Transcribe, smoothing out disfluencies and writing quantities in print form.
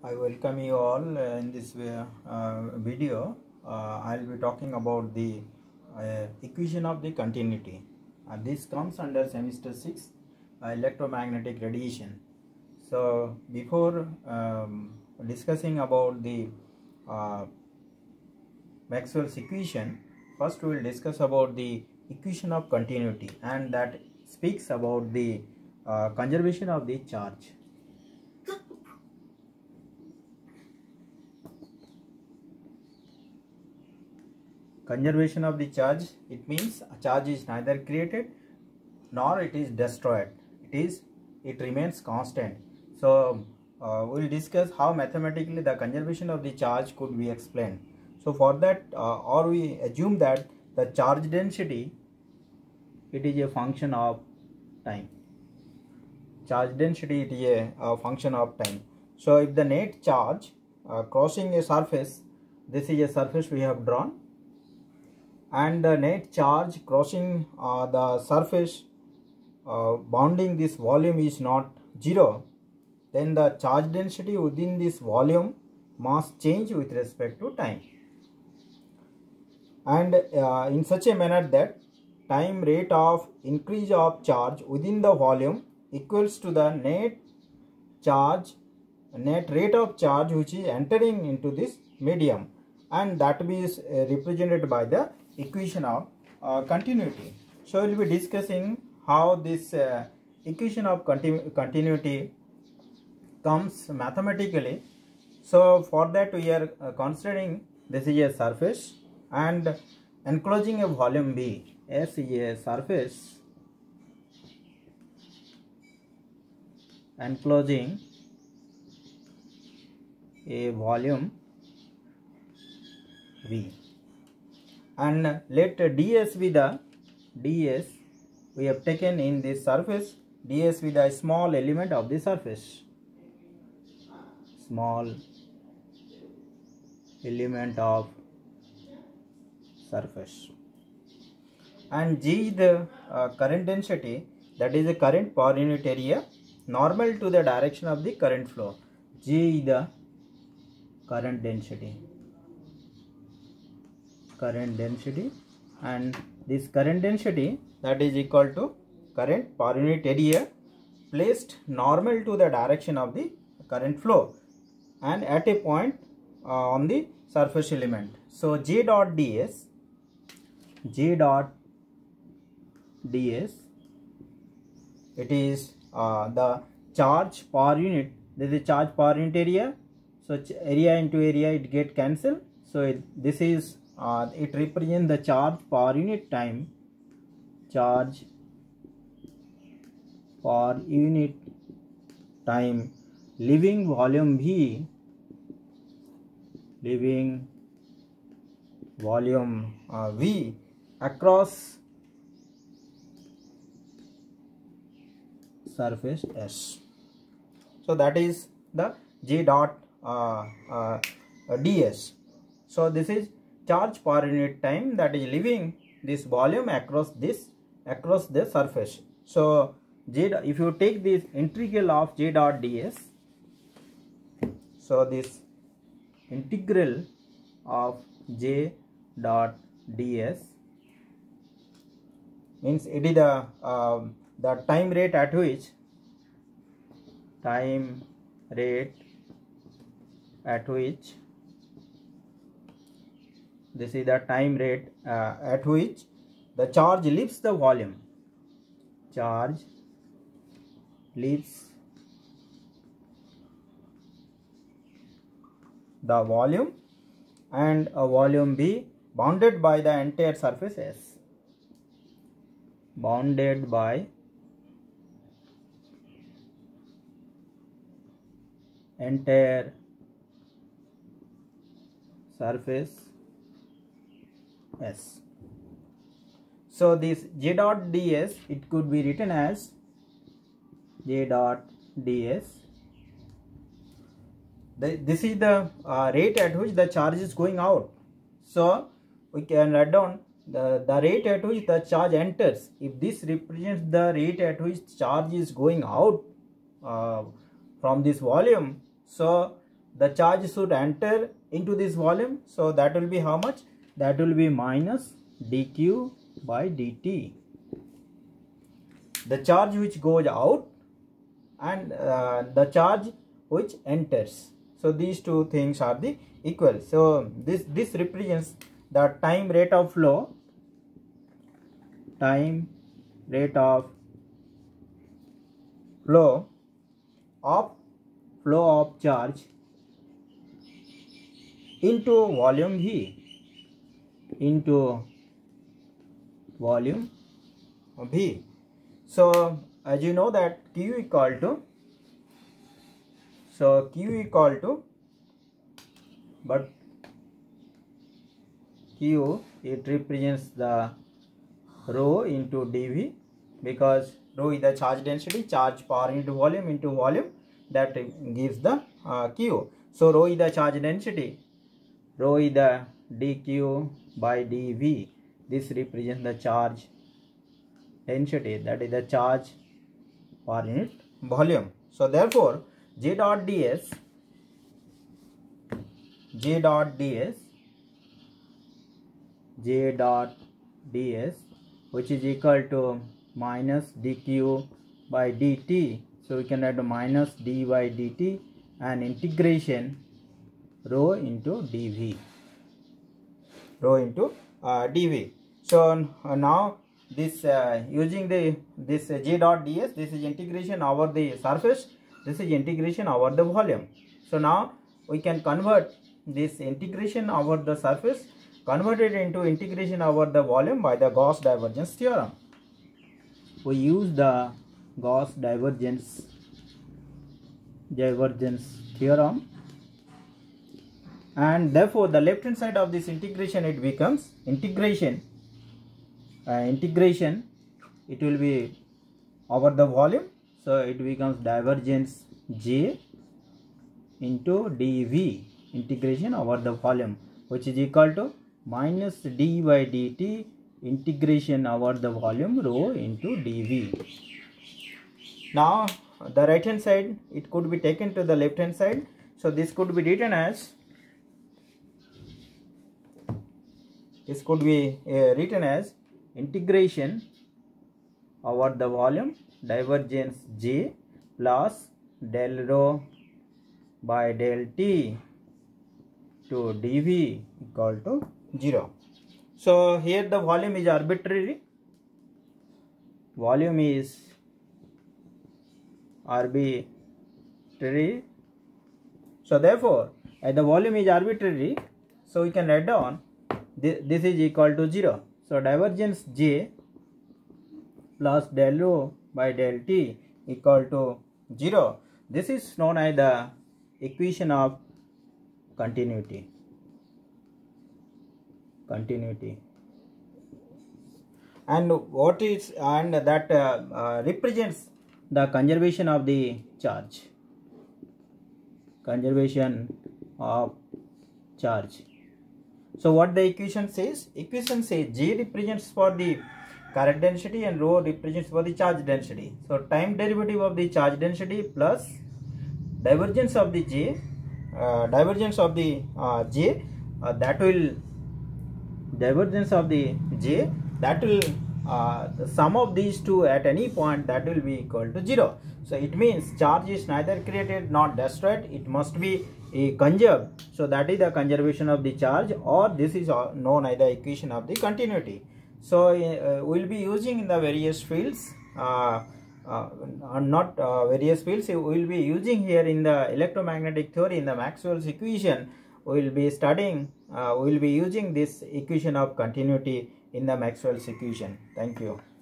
I welcome you all in this video. I'll be talking about the equation of the continuity. This comes under semester 6 electromagnetic radiation. So before discussing about the Maxwell's equation, first we will discuss about the equation of continuity, and that speaks about the conservation of the charge. Conservation of the charge, it means a charge is neither created nor it is destroyed. It remains constant. So we will discuss how mathematically the conservation of the charge could be explained. So for that, or we assume that the charge density, it is a function of time. Charge density, it is a function of time. So if the net charge crossing a surface, this is a surface we have drawn, and the net charge crossing the surface bounding this volume is not zero, then the charge density within this volume must change with respect to time, and in such a manner that time rate of increase of charge within the volume equals to the net rate of charge which is entering into this medium, and that is represented by the equation of continuity. So we will be discussing how this equation of continuity comes mathematically. So for that we are considering this is a surface and enclosing a volume B. S is a surface enclosing a volume V, and let ds be the ds we have taken in this surface, ds be the small element of the surface, small element of surface, and G is the current density, that is the current per unit area normal to the direction of the current flow. G is the current density, and this current density, that is equal to current per unit area placed normal to the direction of the current flow and at a point on the surface element. So J dot ds, it is the charge per unit. This is charge per unit area, so area into area it get cancelled. So this is it represents the charge per unit time, charge per unit time leaving volume V, V across surface S. So that is the J dot ds. So this is charge per unit time that is leaving this volume across the surface. So if you take this integral of J dot ds, so this integral of J dot ds means it is the time rate at which this is the time rate at which the charge leaves the volume. Charge leaves the volume, and a volume B bounded by the entire surface S. Bounded by entire surface S. So this J dot ds, it could be written as J dot ds. This is the rate at which the charge is going out. So we can write down the rate at which the charge enters. If this represents the rate at which charge is going out from this volume, so the charge should enter into this volume. So that will be how much? That will be minus dq by dt. The charge which goes out and the charge which enters. So these two things are the equal. So this represents the time rate of flow. Time rate of flow of charge into volume V. Into volume V. So as you know that Q equal to, but Q, it represents the rho into dV, because rho is the charge density, charge power into volume, that gives the Q. So rho is the charge density, rho is the dq by dV. This represents the charge density, that is the charge per unit volume. So therefore J dot ds, which is equal to minus dq by dt. So we can write minus d by dt and integration rho into dV. So now this using this J dot ds, this is integration over the surface, this is integration over the volume. So now we can convert this integration over the surface, convert it into integration over the volume by the Gauss divergence theorem. We use the Gauss divergence theorem, and therefore the left hand side of this integration, it becomes integration, it will be over the volume, so it becomes divergence J into dV, integration over the volume, which is equal to minus d by dt integration over the volume rho into dV. Now the right hand side, it could be taken to the left hand side, so this could be written as integration over the volume divergence J plus del rho by del T to dV equal to 0. So here the volume is arbitrary. So therefore, as the volume is arbitrary, so we can write down this is equal to 0. So divergence J plus del rho by del T equal to 0. This is known as the equation of continuity. And that represents the conservation of the charge. So what the equation says? Equation says J represents for the current density and rho represents for the charge density. So time derivative of the charge density plus divergence of the J, the sum of these two at any point, that will be equal to 0. So it means charge is neither created nor destroyed, it must be conserved. So that is the conservation of the charge, or this is known as the equation of the continuity. So we'll be using in the various fields, various fields, we will be using here in the electromagnetic theory, in the Maxwell's equation. We will be studying, we will be using this equation of continuity in the Maxwell's equation. Thank you.